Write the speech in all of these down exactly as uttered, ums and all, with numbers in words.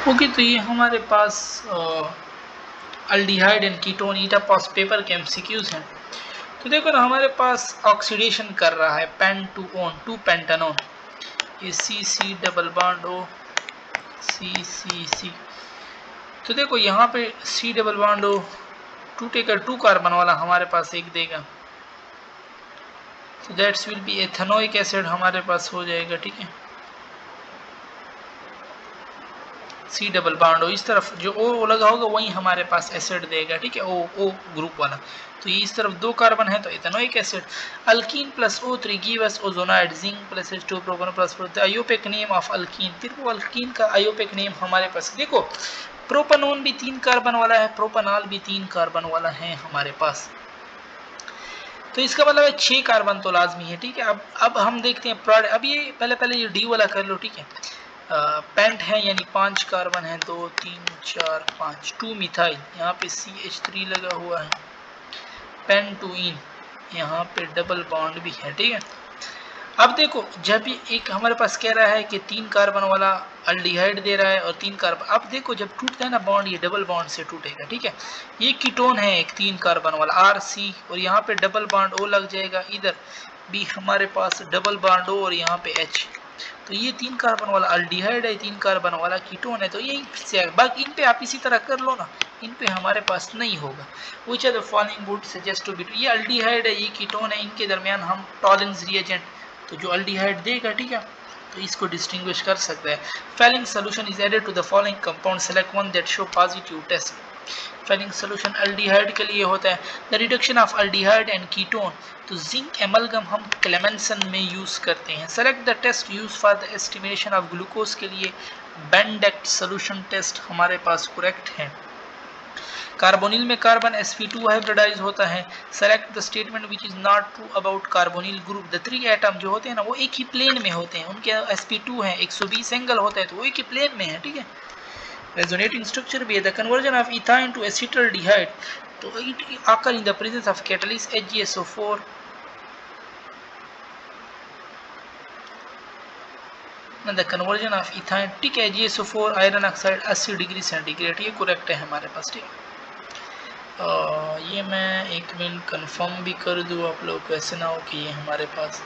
Okay, तो ये हमारे पास अल्डिहाइड एंड कीटोन ईटा पास पेपर के एमसीक्यूज हैं। तो देखो ना, हमारे पास ऑक्सीडेशन कर रहा है pen two one two pentanone, ये C C double bond O सी सी सी। तो देखो यहाँ पे सी डबल बॉन्ड ओ टूटेगा, टू कार्बन वाला हमारे पास एक देगा, तो that's will be ethanoic acid हमारे पास हो जाएगा। ठीक है, सी डबल बॉन्ड ओ, इस तरफ जो ओ लगा होगा वही हमारे पास एसिड देगा। ठीक है, ओ ओ ग्रुप वाला, तो ये इस तरफ दो कार्बन है तो ethanoic acid. Alkene plus O three give us ozonide, zinc plus H two propanol plus the IUPAC name of alkene. फिर वो अल्कीन का आयोपेक नेम हमारे पास, देखो प्रोपेनॉन भी तीन कार्बन वाला है, प्रोपेनॉल भी तीन कार्बन वाला है हमारे पास, तो इसका मतलब है छह कार्बन तो लाजमी है। ठीक है, अब अब हम देखते हैं प्रोडक्ट। अब ये पहले पहले ये डी वाला कर लो। ठीक है, पेंट है यानी पांच कार्बन है, दो तीन चार पाँच, टू मिथाइल, यहाँ पे सी एच थ्री लगा हुआ है, पेन टू इन, यहाँ पे डबल बॉन्ड भी है। ठीक है, अब देखो जब ये एक हमारे पास कह रहा है कि तीन कार्बन वाला अल्डिहाइड दे रहा है और तीन कार्बन, अब देखो जब टूटता है ना बॉन्ड, ये डबल बॉन्ड से टूटेगा। ठीक है, ये कीटोन है एक तीन कार्बन वाला आर सी, और यहाँ पे डबल बॉन्ड ओ लग जाएगा, इधर भी हमारे पास डबल बॉन्ड ओ और यहाँ पे एच, तो ये तीन कार्बन वाला अल्डिहाइड है, तीन कार्बन वाला कीटोन है, तो ये से बाकी इन पे आप इसी तरह कर लो ना, इन पे हमारे पास नहीं होगा। Which are the following would suggest to be, ये अल्डिहाइड है ये कीटोन है, इनके दरमियान हम टॉलेंस रिएजेंट, तो जो अल्डिहाइड देगा, ठीक है, तो इसको डिस्टिंग्विश कर सकते हैं। Fehling solution is added to the following compound, select one that show positive test. Fehling solution aldehyde के लिए होता है the reduction of aldehyde and ketone, तो जिंक एमलगम हम क्लेमेंसन में यूज करते हैं। Select the test use for the estimation of glucose के लिए बेंडेक्ट सोल्यूशन टेस्ट हमारे पास करेक्ट है। कार्बोनिल में carbon s p two hybridize होता है। Select the statement which is not true about carbonyl group, the three atom जो होते हैं ना वो एक ही प्लेन में होते हैं, उनके एस पी टू है, एक सौ बीस एंगल होता है, तो वो एक ही प्लेन में है। ठीक है, resonating structure भी है the conversion of ethyne to acetaldehyde, तो it occur in the presence of catalyst H G S O four, and the conversion of ethyne ठीक है H G S O four iron oxide अस्सी degree centigrade, ये correct है हमारे पास। ठीक है, ये मैं एक मिनट कंफर्म भी कर दूँ आप लोग को, ऐसे ना हो कि ये हमारे पास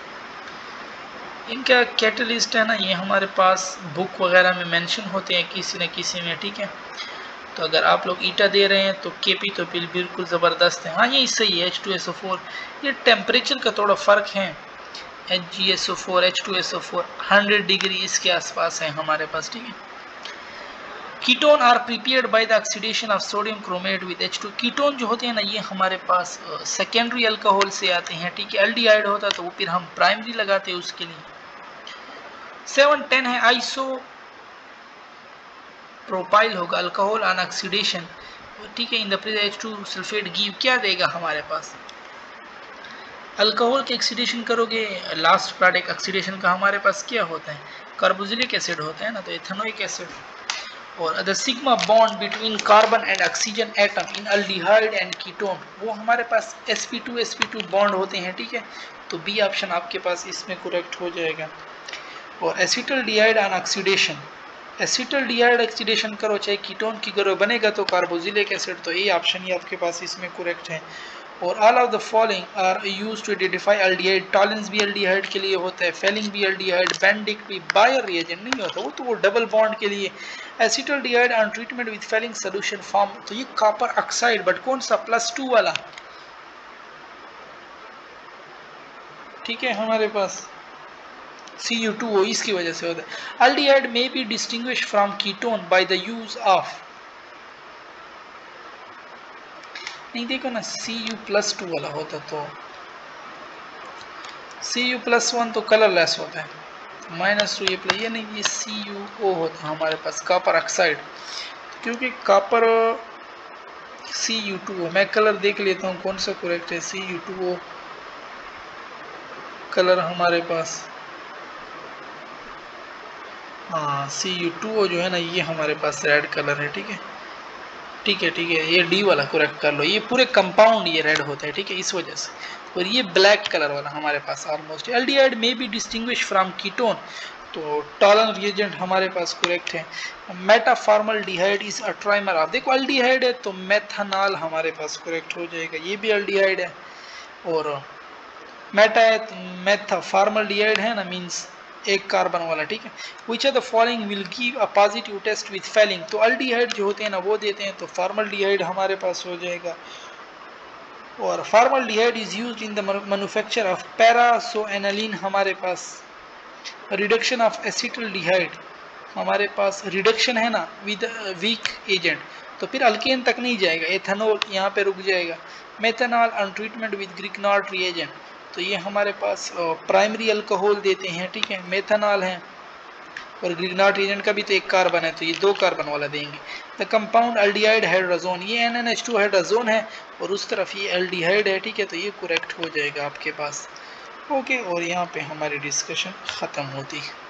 इनका कैटलिस्ट है ना, ये हमारे पास बुक वगैरह में मेंशन होते हैं किसी न किसी में। ठीक है, तो अगर आप लोग ईटा दे रहे हैं तो केपी तो बिल बिल्कुल ज़बरदस्त है। हाँ ये सही है, H two S O four, ये टेम्परेचर का थोड़ा फ़र्क है, H G S O four H two S O four hundred degree इसके आसपास है हमारे पास। ठीक है, ketone are prepared by the oxidation of sodium chromate with H two, ketone जो होते हैं ना ये हमारे पास सेकेंडरी अल्कोहल से आते हैं। ठीक है, एल्डिहाइड होता है तो वो फिर हम प्राइमरी लगाते हैं उसके लिए। सेवन टेन है आइसो प्रोपाइल होगा अल्कोहल ऑन ऑक्सीडेशन। ठीक है, in the presence H two sulphate give क्या देगा हमारे पास, अल्कोहल के ऑक्सीडेशन करोगे, लास्ट प्रोडक्ट ऑक्सीडेशन का हमारे पास क्या होता है, कार्बोक्सिलिक एसिड होता है ना, तो एथेनोइक एसिड। और the sigma bond between carbon and oxygen atom in aldehyde and ketone, वो हमारे पास s p two s p two bond होते हैं। ठीक है, तो बी ऑप्शन आपके पास इसमें करेक्ट हो जाएगा। और acetaldehyde on oxidation, acetaldehyde oxidation करो चाहे कीटोन की करो बनेगा तो कार्बोक्सिलिक एसिड, तो ए ऑप्शन ही आपके पास इसमें करेक्ट है। और all of the following are used to identify aldehyde, Tollens भी अल्डिहाइड के लिए होता है, फेलिंग भी अल्डिहाइड, बेंडिक्ट भी बायर रिएजेंट नहीं होता, वो तो वो डबल बॉन्ड के लिए। Acetaldehyde on treatment with Fehling solution form, तो ये कॉपर ऑक्साइड, बट कौन सा, प्लस टू वाला। ठीक है, हमारे पास सी यू टू ओ इसकी वजह से होता है। अल्डिहाइड में be distinguish from ketone by the use of, नहीं देखो ना सी यू प्लस टू वाला होता तो सी यू प्लस वन तो कलरलेस होता है, माइनस टू ये प्लस, ये नहीं, ये सी यू ओ होता है हमारे पास कॉपर ऑक्साइड, क्योंकि copper C U two O, मैं कलर देख लेता हूँ कौन सा करेक्ट है, C U two O colour हमारे पास, हाँ सी यू टू ओ जो है ना ये हमारे पास रेड कलर है। ठीक है, ठीक है ठीक है, ये डी वाला करेक्ट कर लो, ये पूरे कंपाउंड ये रेड होता है। ठीक है, इस वजह से। और ये ब्लैक कलर वाला हमारे पास ऑलमोस्ट। एल्डिहाइड में बी डिस्टिंग्विश फ्रॉम कीटोन, तो टॉलन रिएजेंट हमारे पास करेक्ट है। Meta formaldehyde is a trimer. आप देखो अल्डिहाइड है तो मेथनॉल हमारे पास करेक्ट हो जाएगा, ये भी अल्डिहाइड है। और मेटा है तो मेथा फॉर्मल्डिहाइड है ना, मींस एक कार्बन वाला, ठीक है। Which are the following will give a positive test with Fehling. तो अल्डिहाइड जो होते हैं ना वो देते हैं, तो फॉर्मल्डिहाइड हमारे पास हो जाएगा। और formaldehyde is used in the manufacture of pararosaniline हमारे पास। रिडक्शन ऑफ एसिटल्डिहाइड हमारे पास रिडक्शन है ना विद वीक एजेंट, तो फिर अल्केन तक नहीं जाएगा, एथेनॉल यहाँ पे रुक जाएगा। Methanol on treatment with Grignard reagent, तो ये हमारे पास प्राइमरी अल्कोहल देते हैं, ठीक है, मेथनॉल है। और ग्रिग्नॉट रिएजेंट का भी तो एक कार्बन है, तो ये दो कार्बन वाला देंगे। द कंपाउंड एल्डिहाइड हाइड्रोजोन, ये N N H two hydrazone है और उस तरफ ये एल्डिहाइड है, ठीक है, तो ये करेक्ट हो जाएगा आपके पास। ओके, और यहाँ पे हमारी डिस्कशन ख़त्म होती है।